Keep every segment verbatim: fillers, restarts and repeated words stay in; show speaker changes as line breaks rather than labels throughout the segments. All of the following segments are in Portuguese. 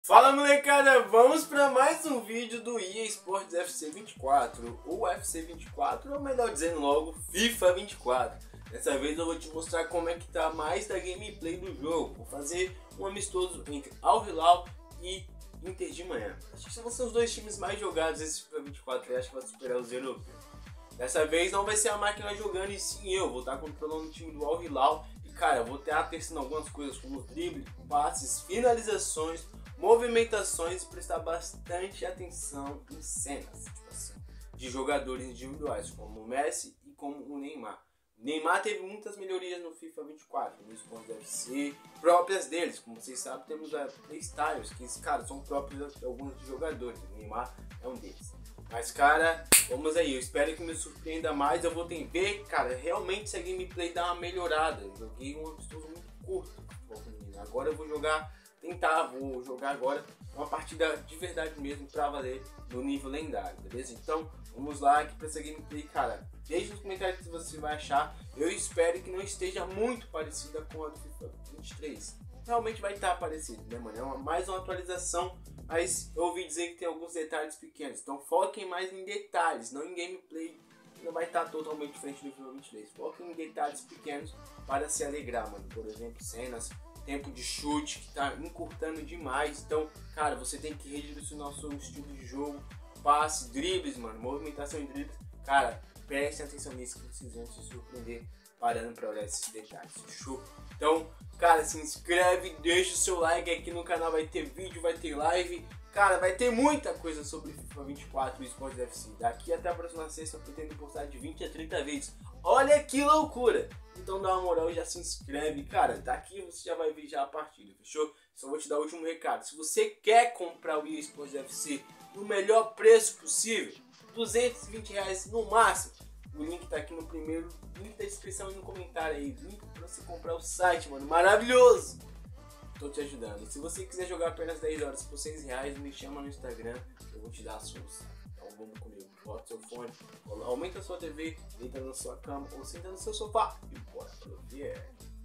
Fala molecada, vamos para mais um vídeo do E A Sports F C vinte e quatro, ou F C vinte e quatro, ou melhor dizendo logo, FIFA vinte e quatro. Dessa vez eu vou te mostrar como é que tá mais da gameplay do jogo. Vou fazer um amistoso entre Al Hilal e Inter de Miami. Acho que vão ser os dois times mais jogados desse FIFA vinte e quatro e acho que vai superar os europeus. Dessa vez não vai ser a máquina jogando e sim eu, vou estar controlando o time do Al Hilal. E cara, eu vou estar testando algumas coisas como drible, passes, finalizações, movimentações e prestar bastante atenção em cenas, tipo assim, de jogadores individuais, como o Messi e como o Neymar. O Neymar teve muitas melhorias no FIFA vinte e quatro, no Sports F C, próprias deles. Como vocês sabem, temos a Playstyles, que esses caras são próprios de alguns jogadores. O Neymar é um deles. Mas cara, vamos aí, eu espero que me surpreenda mais. Eu vou tentar, cara, realmente se a gameplay dá uma melhorada. Eu joguei um amistoso muito curto, agora eu vou jogar, tentar, vou jogar agora uma partida de verdade mesmo pra valer no nível lendário, beleza? Então vamos lá aqui pra essa gameplay, cara. Deixe nos comentários que você vai achar. Eu espero que não esteja muito parecida com a do FIFA vinte e três. Realmente vai estar parecido, né, mano? É uma, mais uma atualização, mas eu ouvi dizer que tem alguns detalhes pequenos. Então foquem mais em detalhes, não em gameplay. Não vai estar totalmente diferente do FIFA vinte e três. Foquem em detalhes pequenos para se alegrar, mano. Por exemplo, cenas, tempo de chute que tá encurtando demais. Então, cara, você tem que redirecionar o seu estilo de jogo, passe, dribles, mano, movimentação e dribles. Cara, prestem atenção nisso que vocês vão se surpreender parando para olhar esses detalhes, fechou? Então, cara, se inscreve, deixa o seu like aqui no canal, vai ter vídeo, vai ter live. Cara, vai ter muita coisa sobre FIFA vinte e quatro e Sports F C. Daqui até a próxima sexta eu pretendo postar de vinte a trinta vezes. Olha que loucura! Então dá uma moral e já se inscreve. Cara, daqui você já vai ver já a partida, fechou? Só vou te dar o último recado. Se você quer comprar o E A Sports F C no melhor preço possível, duzentos e vinte reais no máximo, o link tá aqui no primeiro link da descrição e no comentário aí. Link pra você comprar o site, mano. Maravilhoso! Tô te ajudando. Se você quiser jogar apenas dez horas por seis reais, me chama no Instagram, eu vou te dar a solução. Então vamos comigo. Bota seu fone, aumenta a sua T V, deita na sua cama ou senta no seu sofá e bora pro vídeo.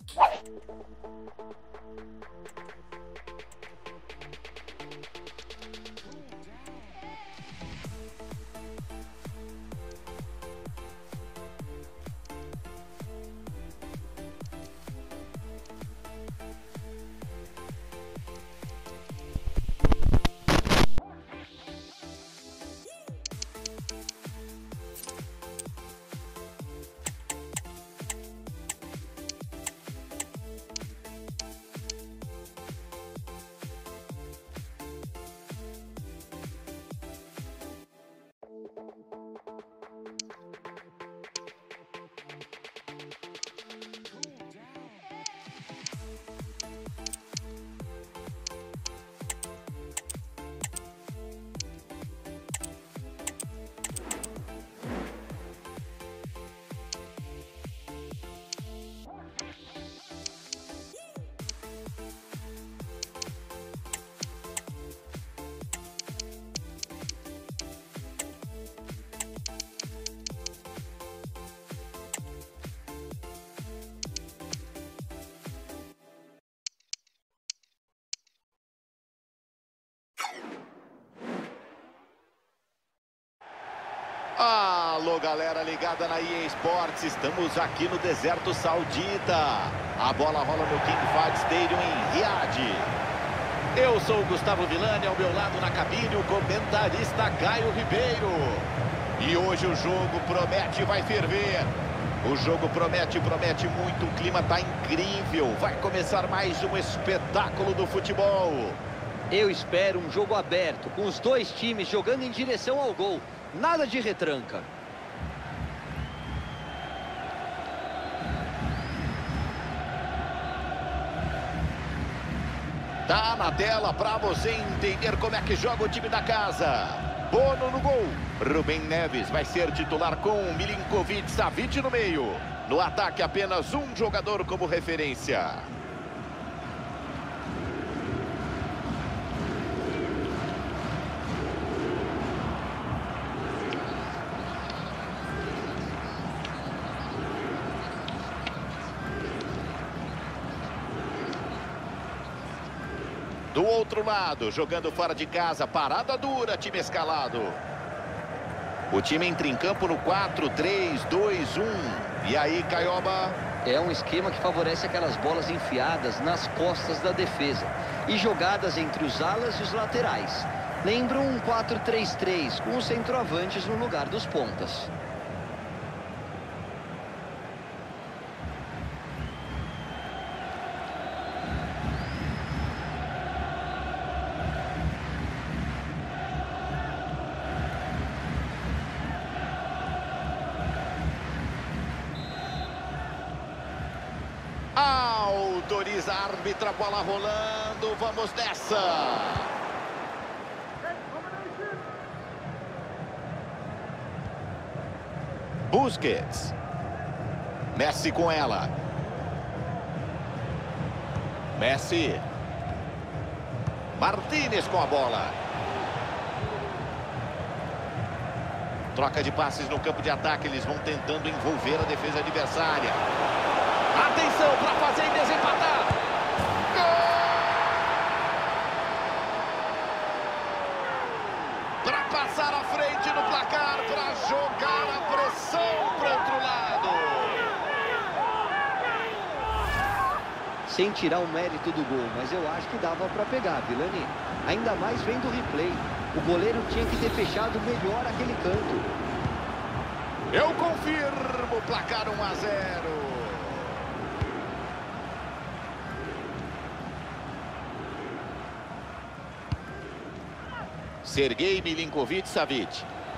Alô, galera ligada na E A Sports, estamos aqui no deserto saudita. A bola rola no King Fahd Stadium em Riad. Eu sou o Gustavo Villani, ao meu lado na cabine o comentarista Caio Ribeiro. E hoje o jogo promete, vai ferver. O jogo promete, promete muito, o clima tá incrível. Vai começar mais um espetáculo do futebol.
Eu espero um jogo aberto, com os dois times jogando em direção ao gol. Nada de retranca.
Tá na tela para você entender como é que joga o time da casa. Bono no gol. Rubem Neves vai ser titular com Milinkovic Savic no meio. No ataque apenas um jogador como referência. No outro lado, jogando fora de casa, parada dura, time escalado. O time entra em campo no quatro, três, dois, um. E aí, Caioba?
É um esquema que favorece aquelas bolas enfiadas nas costas da defesa e jogadas entre os alas e os laterais. Lembra um quatro três três, com os centroavantes no lugar dos pontas.
Autoriza a árbitra, bola rolando, vamos nessa! Busquets. Messi com ela. Messi. Martínez com a bola. Troca de passes no campo de ataque, eles vão tentando envolver a defesa adversária. Atenção para fazer e desempatar. Gol! Para passar à frente no placar, para jogar a pressão para outro lado.
Sem tirar o mérito do gol, mas eu acho que dava para pegar, Vilani. Ainda mais vendo o replay. O goleiro tinha que ter fechado melhor aquele canto.
Eu confirmo, placar um a zero. Sergei Milinkovic-Savic.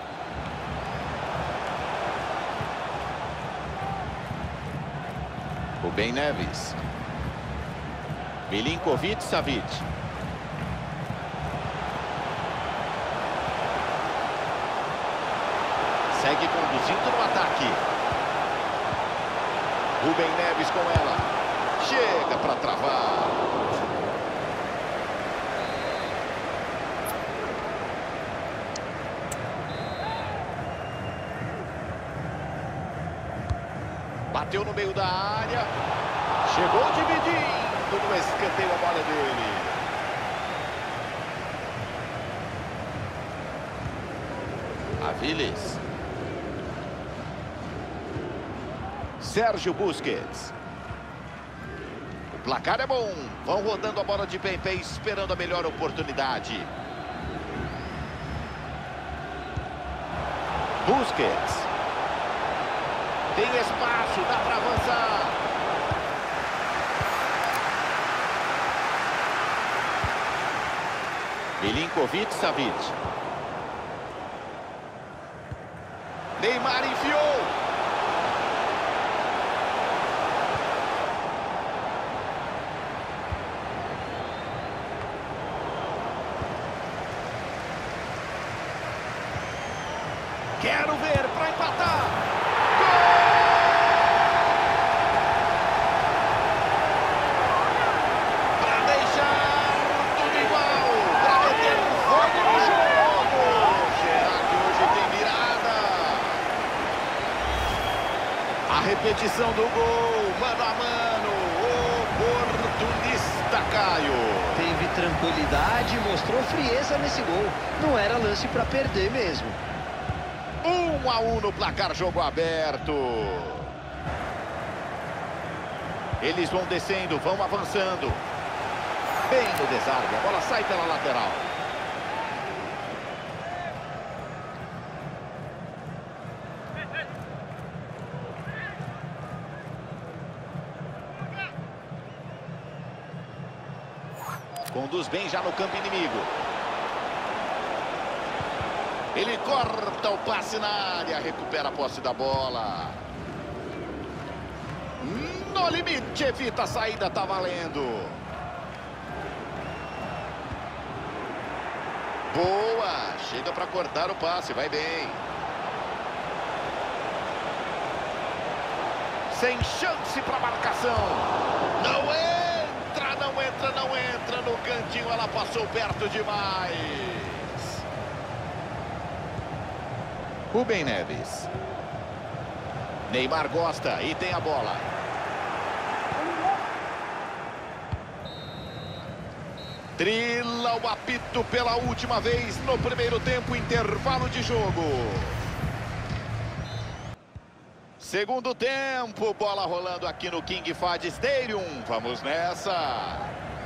Rubem Neves. Milinkovic-Savic. Segue conduzindo no ataque. Rubem Neves com ela. Chega para travar. Bateu no meio da área. Chegou dividindo no escanteio a bola dele. Aviles. Sérgio Busquets. O placar é bom. Vão rodando a bola de pé em pé, esperando a melhor oportunidade. Busquets. Tem espaço, dá para avançar. Milinkovic-Savic. Neymar enfiou. Quero ver para empatar. Repetição do gol, mano a mano, oportunista Caio.
Teve tranquilidade, mostrou frieza nesse gol. Não era lance para perder mesmo.
Um a um no placar, jogo aberto. Eles vão descendo, vão avançando. Bem no desarme, a bola sai pela lateral. Conduz bem já no campo inimigo. Ele corta o passe na área, recupera a posse da bola. No limite, evita a saída, tá valendo. Boa, chega para cortar o passe, vai bem. Sem chance para marcação. Não é. Não entra, não entra no cantinho, ela passou perto demais. Rubem Neves. Neymar gosta e tem a bola. Trila o apito pela última vez no primeiro tempo, intervalo de jogo. Segundo tempo, bola rolando aqui no King Fahd Stadium. Vamos nessa.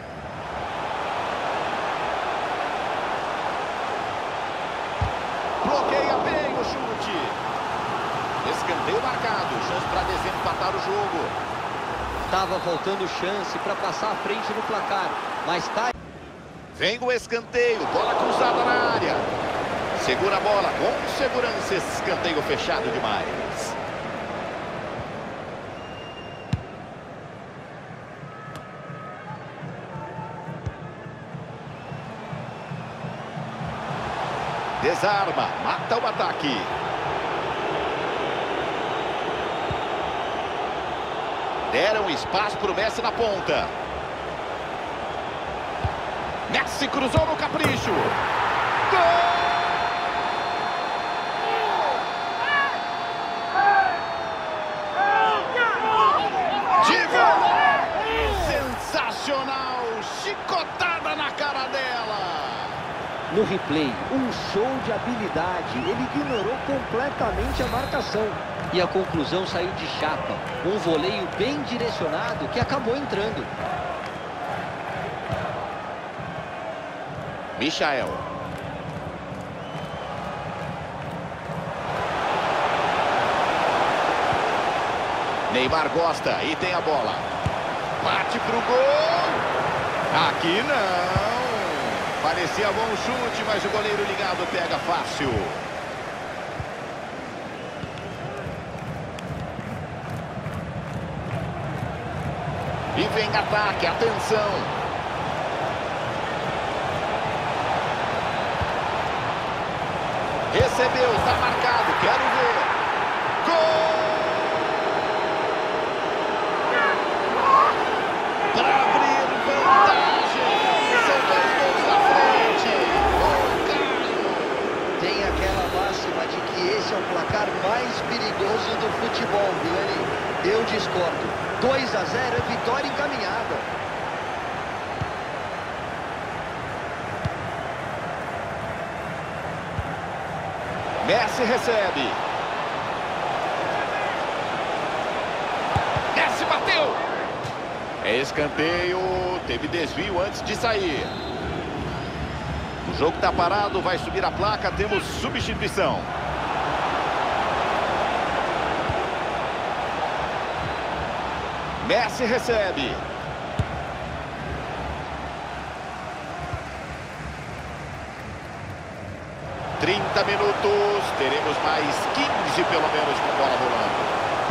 Bloqueia bem o chute. Escanteio marcado. Chance para desempatar o jogo.
Tava faltando chance para passar à frente no placar, mas tá.
Vem o escanteio, bola cruzada na área. Segura a bola com segurança, esse escanteio fechado demais. Desarma, mata o ataque. Deram espaço para o Messi na ponta. Messi cruzou no capricho. Gol! De volta! Sensacional! Chicotada na cara dela.
No replay, um show de habilidade. Ele ignorou completamente a marcação. E a conclusão saiu de chapa. Um voleio bem direcionado que acabou entrando.
Michael. Neymar gosta e tem a bola. Bate pro gol. Aqui não. Parecia bom chute, mas o goleiro ligado pega fácil. E vem ataque, atenção. Recebeu, tá marcado, quero ver. Gol! Para abrir vantagem. São dois gols na frente. Gol,
Tem aquela máxima de que esse é o placar mais perigoso do futebol, viu? Eu discordo. dois a zero é vitória encaminhada.
Messi recebe. Messi bateu. É escanteio. Teve desvio antes de sair. O jogo está parado. Vai subir a placa. Temos substituição. Messi recebe. trinta minutos, teremos mais quinze pelo menos com bola rolando.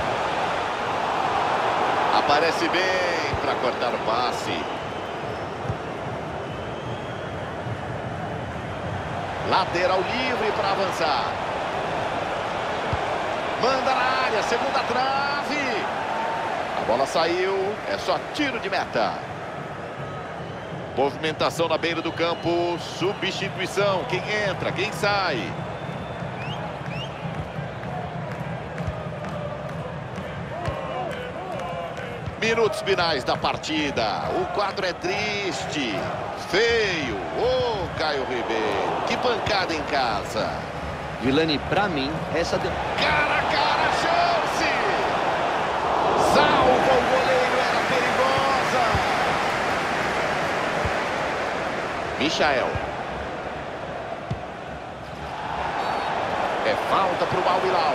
Aparece bem para cortar o passe. Lateral livre para avançar. Manda na área, segunda trave. A bola saiu, é só tiro de meta. Movimentação na beira do campo, substituição, quem entra, quem sai. Minutos finais da partida, o quadro é triste, feio. Ô, oh, Caio Ribeiro, que pancada em casa.
Vilani, pra mim, essa... De...
Cara a cara, chance! Salva o goleiro, era perigosa. Michael. É falta para o Al-Hilal.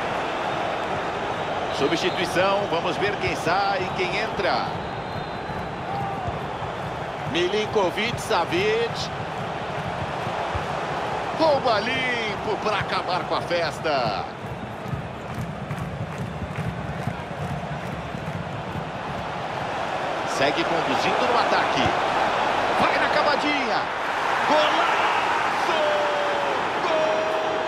Substituição, vamos ver quem sai e quem entra. Milinkovic Savic. Rouba limpo para acabar com a festa. Segue conduzindo no ataque. Vai na cavadinha. Golaço! Gol!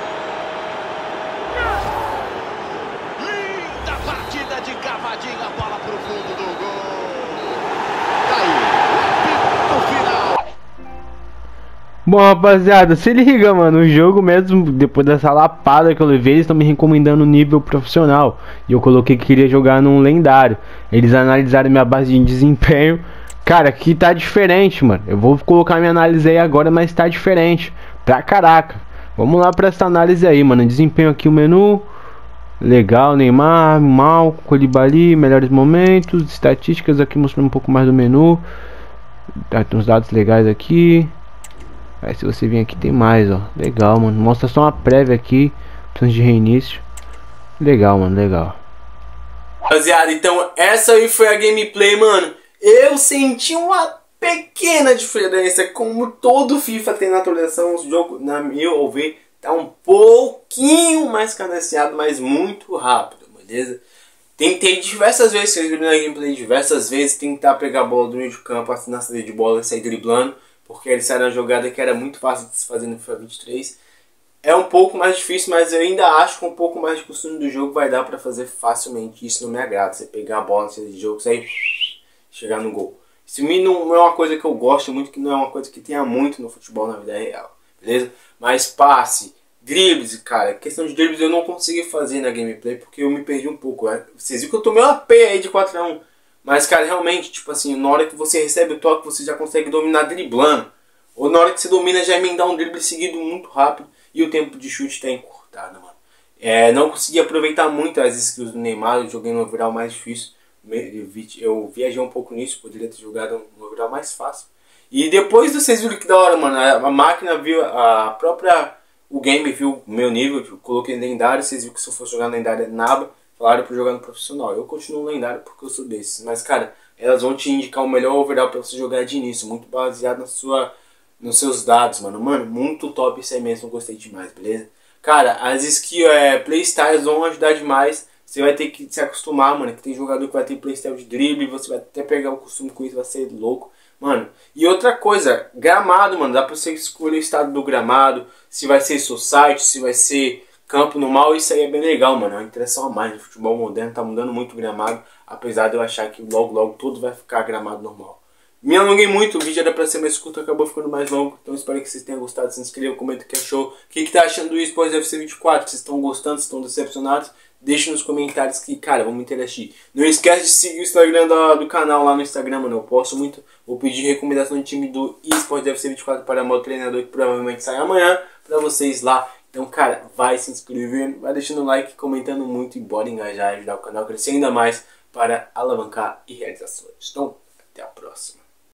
Linda partida de cavadinha. A bola pro fundo do gol. Tá aí, o final.
Bom, rapaziada, se liga, mano. O jogo mesmo, depois dessa lapada que eu levei, eles estão me recomendando nível profissional. E eu coloquei que queria jogar num lendário. Eles analisaram minha base de desempenho. Cara, aqui tá diferente, mano. Eu vou colocar minha análise aí agora, mas tá diferente. Pra caraca. Vamos lá pra essa análise aí, mano. Desempenho aqui o menu. Legal, Neymar, mal, Koulibaly, melhores momentos. Estatísticas aqui mostrando um pouco mais do menu. Tem uns dados legais aqui. Aí se você vir aqui tem mais, ó. Legal, mano. Mostra só uma prévia aqui. Botões de reinício. Legal, mano, legal.
Rapaziada, então essa aí foi a gameplay, mano. Eu senti uma pequena diferença. Como todo FIFA tem na atualização, o jogo, na meu ver, tá um pouquinho mais cadenciado, mas muito rápido, beleza? Tentei diversas vezes, vocês viram na gameplay diversas vezes, tentar pegar a bola do meio de campo, assim na saída de bola e sair driblando, porque ele saiu na jogada que era muito fácil de se fazer no FIFA vinte e três. É um pouco mais difícil, mas eu ainda acho que um pouco mais de costume do jogo vai dar pra fazer facilmente. Isso não me agrada, você pegar a bola na saída de jogo, sair, chegar no gol. Isso não é uma coisa que eu gosto muito, que não é uma coisa que tenha muito no futebol na vida real, beleza? Mas passe, dribles, cara, questão de dribles eu não consegui fazer na gameplay porque eu me perdi um pouco. Né? Vocês viram que eu tomei uma P aí de quatro a um, mas cara, realmente, tipo assim, na hora que você recebe o toque você já consegue dominar driblando, ou na hora que você domina já emendar um drible seguido muito rápido e o tempo de chute está encurtado, mano. É, não consegui aproveitar muito as skills do Neymar, eu joguei no overall mais difícil, eu viajei um pouco nisso, poderia ter jogado no overall mais fácil. E depois vocês viram que da hora, mano, a máquina viu, a própria, o game viu o meu nível, eu coloquei lendário, vocês viram que se eu fosse jogar lendário é naba, falaram pra jogar no profissional. Eu continuo lendário porque eu sou desses, mas cara, elas vão te indicar o melhor overall pra você jogar de início, muito baseado na sua, nos seus dados, mano. Mano, muito top isso aí mesmo, gostei demais, beleza? Cara, as skills, é, playstyles vão ajudar demais. Você vai ter que se acostumar, mano, que tem jogador que vai ter playstyle de drible, você vai até pegar o costume com isso, vai ser louco. Mano, e outra coisa, gramado, mano, dá pra você escolher o estado do gramado, se vai ser society, se vai ser campo normal, isso aí é bem legal, mano, é uma interação a mais no futebol moderno, tá mudando muito o gramado, apesar de eu achar que logo logo tudo vai ficar gramado normal. Me alonguei muito, o vídeo era pra ser mais curto, acabou ficando mais longo, então espero que vocês tenham gostado, se inscrevam, comenta o que achou, o que, que tá achando do eSports F C vinte e quatro, vocês estão gostando, vocês estão decepcionados? Deixe nos comentários que, cara, vamos interagir. Não esquece de seguir o Instagram do, do canal lá no Instagram, mano. Eu posto muito. Vou pedir recomendação de time do eSports F C vinte e quatro para meu treinador, que provavelmente sai amanhã pra vocês lá. Então, cara, vai se inscrevendo, vai deixando o like, comentando muito e bora engajar e ajudar o canal a crescer ainda mais para alavancar e realizações. Então, até a próxima.